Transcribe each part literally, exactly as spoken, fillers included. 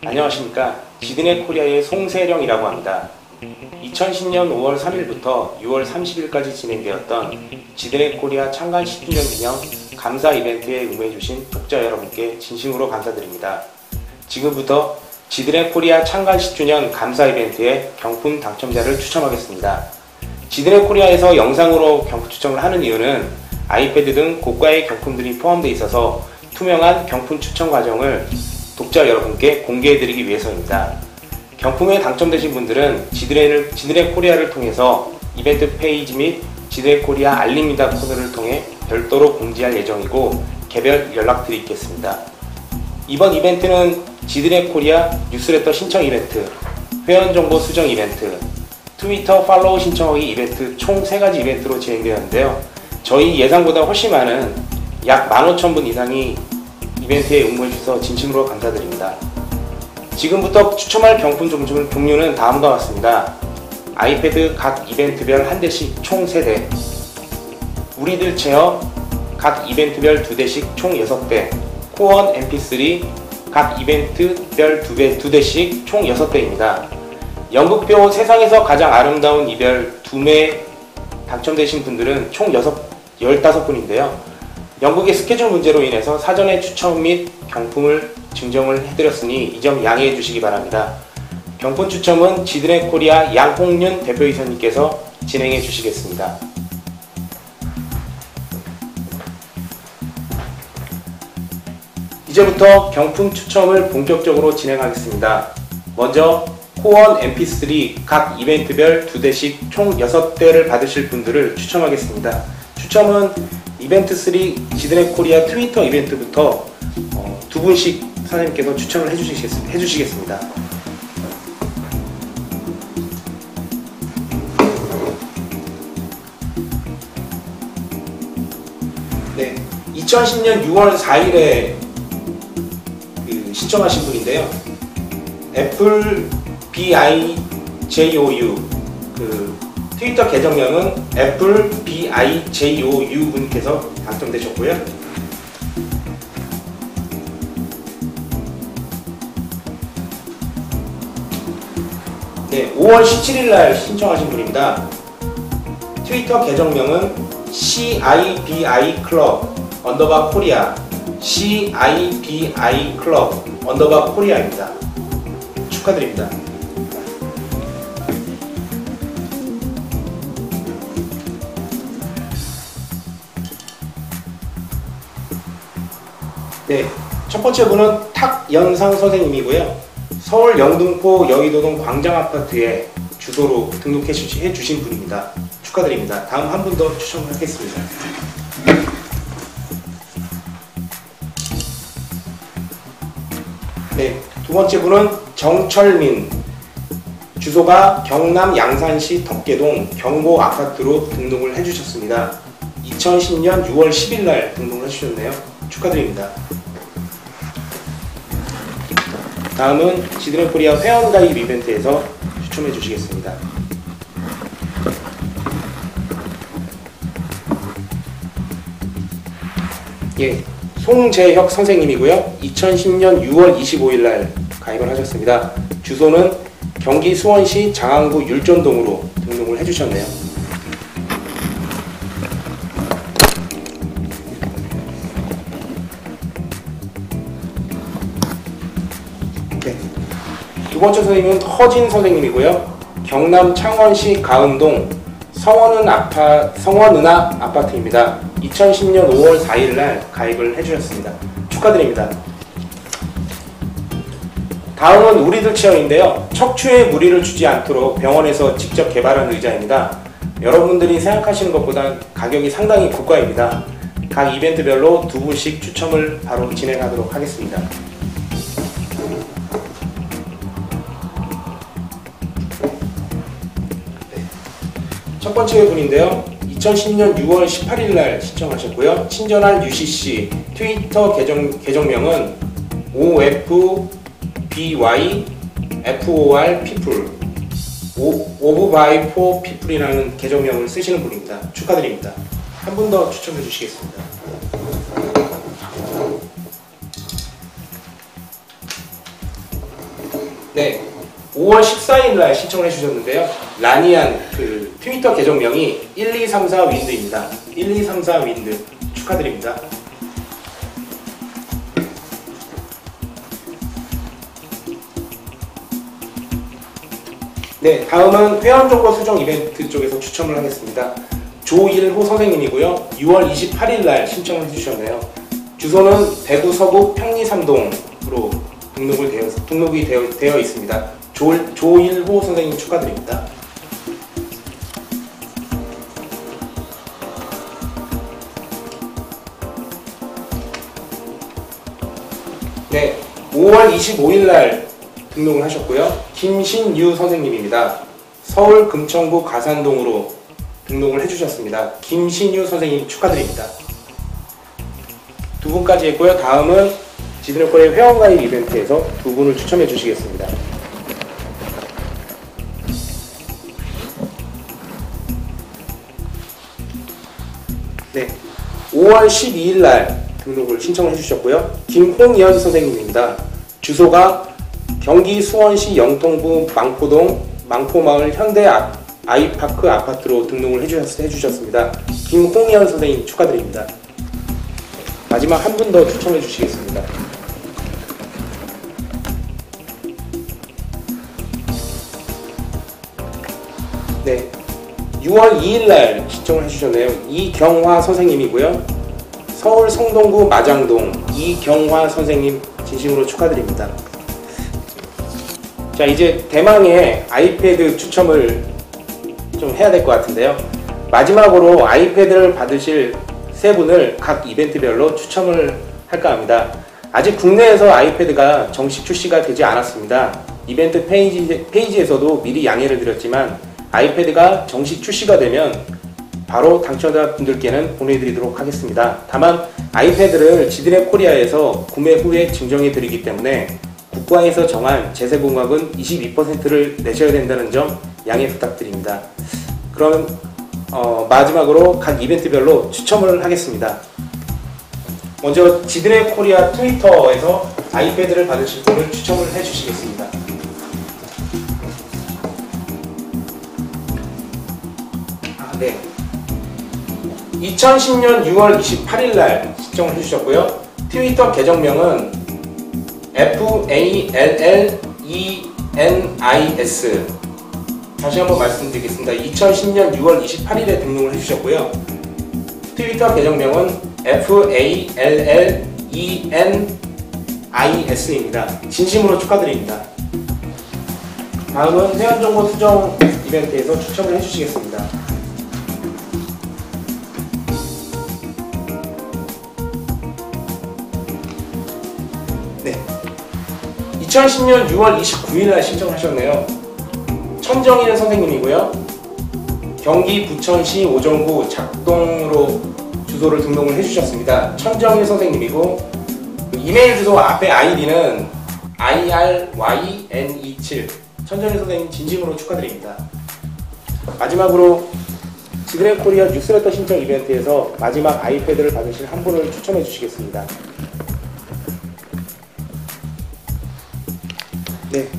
안녕하십니까. 지드넷 코리아의 송세령이라고 합니다. 이천십 년 오월 삼일부터 유월 삼십일까지 진행되었던 지드넷 코리아 창간 십 주년 기념 감사 이벤트에 응해주신 독자 여러분께 진심으로 감사드립니다. 지금부터 지드넷 코리아 창간 십 주년 감사 이벤트의 경품 당첨자를 추첨하겠습니다. 지드넷 코리아에서 영상으로 경품 추첨을 하는 이유는 아이패드 등 고가의 경품들이 포함되어 있어서 투명한 경품 추첨 과정을 독자 여러분께 공개해드리기 위해서입니다. 경품에 당첨되신 분들은 지드넷을, 지드넷 코리아를 통해서 이벤트 페이지 및 지드넷 코리아 알립니다 코너를 통해 별도로 공지할 예정이고 개별 연락드리겠습니다. 이번 이벤트는 지드넷 코리아 뉴스레터 신청 이벤트, 회원정보 수정 이벤트, 트위터 팔로우 신청하기 이벤트 총 세 가지 이벤트로 진행되었는데요. 저희 예상보다 훨씬 많은 약 만 오천 분 이상이 이벤트에 응모해주셔서 진심으로 감사드립니다. 지금부터 추첨할 경품 종류는 다음과 같습니다. 아이패드 각 이벤트별 한 대씩 총 세 대, 우리들 체어 각 이벤트별 두 대씩 총 여섯 대, 코원 엠피쓰리 각 이벤트별 두 대씩 총 여섯 대입니다. 연극표 세상에서 가장 아름다운 이별 두 매 당첨되신 분들은 총 열다섯 분인데요. 연극의 스케줄 문제로 인해서 사전에 추첨 및 경품을 증정을 해드렸으니 이 점 양해해 주시기 바랍니다. 경품 추첨은 지드넷 코리아 양홍윤 대표이사님께서 진행해 주시겠습니다. 이제부터 경품 추첨을 본격적으로 진행하겠습니다. 먼저 코원 엠피쓰리 각 이벤트별 두 대씩 총 여섯 대를 받으실 분들을 추첨하겠습니다. 추첨은 이벤트 삼 지드넷 코리아 트위터 이벤트부터 어, 두 분씩 사장님께서 추첨을 해주시겠, 해주시겠습니다. 네, 이천십 년 유월 사일에 그 신청하신 분인데요. 애플 비아이제이오유 그 트위터 계정명은 애플 비아이제이오유 분께서 당첨되셨고요. 네, 오월 십칠일날 신청하신 분입니다. 트위터 계정명은 씨아이비아이 클럽 언더바 코리아 씨아이비아이 클럽 언더바 코리아입니다. 축하드립니다. 네, 첫 번째 분은 탁연상 선생님이고요. 서울 영등포 여의도동 광장아파트에 주소로 등록해 주신 분입니다. 축하드립니다. 다음 한 분 더 추첨하겠습니다. 네, 두 번째 분은 정철민, 주소가 경남 양산시 덕계동 경보아파트로 등록을 해주셨습니다. 이천십 년 유월 십일날 등록을 해주셨네요. 축하드립니다. 다음은 지드넷 코리아 회원가입 이벤트에서 추첨해 주시겠습니다. 예, 송재혁 선생님이고요. 이천십 년 유월 이십오일날 가입을 하셨습니다. 주소는 경기 수원시 장안구 율전동으로 등록을 해주셨네요. 네. 두 번째 선생님은 허진 선생님이고요. 경남 창원시 가음동 성원은 아파, 성원은하 아파트입니다. 이천십 년 오월 사일날 가입을 해주셨습니다. 축하드립니다. 다음은 우리들 체어인데요. 척추에 무리를 주지 않도록 병원에서 직접 개발한 의자입니다. 여러분들이 생각하시는 것보다 가격이 상당히 고가입니다. 각 이벤트별로 두 분씩 추첨을 바로 진행하도록 하겠습니다. 첫 번째 분인데요. 이천십 년 유월 십팔일날 신청하셨고요. 친절한 유씨씨 트위터 계정, 계정명은 오에프비와이 에프오알 people 오브 바이 포 people이라는 계정명을 쓰시는 분입니다. 축하드립니다. 한 분 더 추첨해 주시겠습니다. 네, 오월 십사일 날 신청을 해주셨는데요. 라니안 그 트위터 계정명이 일이삼사 윈드입니다. 일이삼사 윈드 축하드립니다. 네, 다음은 회원정보 수정 이벤트 쪽에서 추첨을 하겠습니다. 조일호 선생님이고요. 유월 이십팔일 날 신청을 해주셨네요. 주소는 대구 서구 평리삼동으로 등록을 되어, 등록이 되어, 되어 있습니다. 조, 조일호 선생님 축하드립니다. 네, 오월 이십오일 날 등록을 하셨고요. 김신유 선생님입니다. 서울 금천구 가산동으로 등록을 해주셨습니다. 김신유 선생님 축하드립니다. 두 분까지 했고요. 다음은 지드래곤의 회원가입 이벤트에서 두 분을 추첨해 주시겠습니다. 네, 오월 십이일 날 등록을 신청을 해주셨고요. 김홍연 선생님입니다. 주소가 경기 수원시 영통구 망포동 망포마을 현대 아이파크 아파트로 등록을 해주셨, 해주셨습니다. 김홍연 선생님 축하드립니다. 마지막 한 분 더 추첨해 주시겠습니다. 네, 유월 이일 날 신청을 해주셨네요. 이경화 선생님이고요. 서울 성동구 마장동 이경화 선생님 진심으로 축하드립니다. 자, 이제 대망의 아이패드 추첨을 좀 해야 될 것 같은데요. 마지막으로 아이패드를 받으실 세 분을 각 이벤트별로 추첨을 할까 합니다. 아직 국내에서 아이패드가 정식 출시가 되지 않았습니다. 이벤트 페이지, 페이지에서도 미리 양해를 드렸지만 아이패드가 정식 출시가 되면 바로 당첨자분들께는 보내드리도록 하겠습니다. 다만 아이패드를 지드랩 코리아에서 구매 후에 증정해 드리기 때문에 국가에서 정한 제세공학은 이십이 퍼센트를 내셔야 된다는 점 양해 부탁드립니다. 그럼 어, 마지막으로 각 이벤트별로 추첨을 하겠습니다. 먼저 지드랩 코리아 트위터에서 아이패드를 받으실 분을 추첨을 해주시겠습니다. 아, 네. 이천십년 유월 이십팔일 날 신청을 해주셨고요. 트위터 계정명은 에프 에이 엘 엘 이 엔 아이 에스 다시 한번 말씀드리겠습니다. 이천십년 유월 이십팔일에 등록을 해주셨고요. 트위터 계정명은 에프 에이 엘 엘 이 엔 아이 에스입니다. 진심으로 축하드립니다. 다음은 회원정보 수정 이벤트에서 추첨을 해주시겠습니다. 네, 이천십년 유월 이십구일 날 신청하셨네요. 천정일 선생님이고요. 경기 부천시 오정구 작동으로 주소를 등록을 해주셨습니다. 천정일 선생님이고 이메일 주소 앞에 아이디는 아이 알 와이 엔 이십칠 천정일 선생님 진심으로 축하드립니다. 마지막으로 지드랩 코리아 뉴스레터 신청 이벤트에서 마지막 아이패드를 받으실 한 분을 추첨해 주시겠습니다. 네.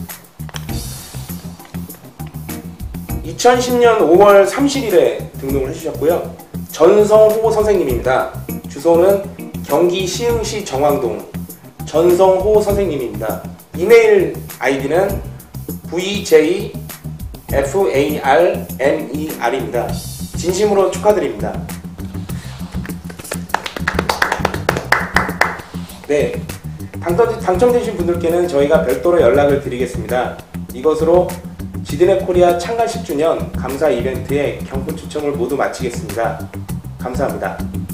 이천십년 오월 삼십일에 등록을 해주셨고요. 전성호 선생님입니다. 주소는 경기 시흥시 정왕동 전성호 선생님입니다. 이메일 아이디는 브이 제이 에프 에이 알 엠 이 알입니다. 진심으로 축하드립니다. 네, 당첨, 당첨되신 분들께는 저희가 별도로 연락을 드리겠습니다. 이것으로 지드랩 코리아 창간 십 주년 감사 이벤트의 경품 추첨을 모두 마치겠습니다. 감사합니다.